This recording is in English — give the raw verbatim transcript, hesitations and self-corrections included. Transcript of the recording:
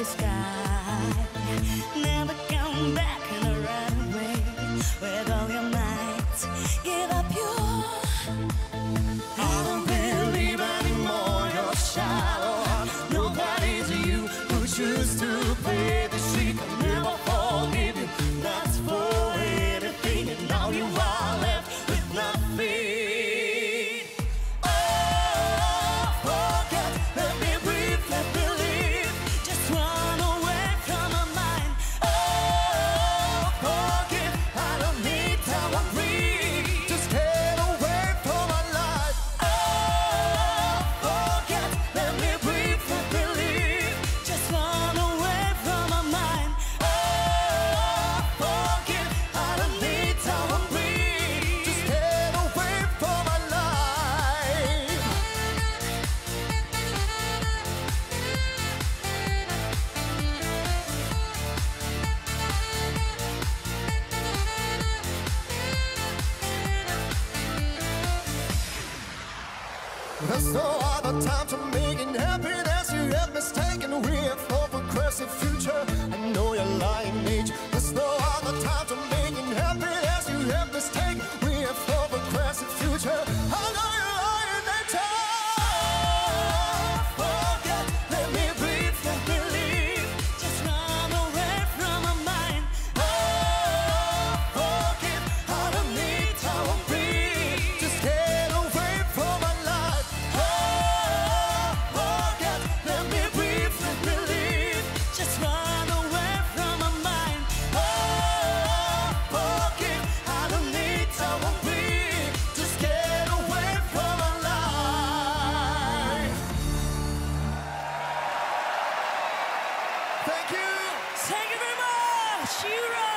starry sky. Never come back in a runaway with all your might. Give up your. I don't believe anymore you're shallow. Nobody's you who choose to play the street. I'll never forgive you. That's for anything, and now you are left with nothing. There's no other time to make it happiness you have mistaken. We have no progressive future. I know you're lying age. There's no other time to make it happiness you have mistaken. We have no progressive future. I know you're lying nature. Forget, let me breathe, let me live. Just run away from my mind. Oh, forgive, I don't need, I won't breathe. Just get away from my life. Just run away from my mind. Oh, forgive, I don't need, I won't breathe. Just get away from my life. Thank you. Thank you very much. You're right.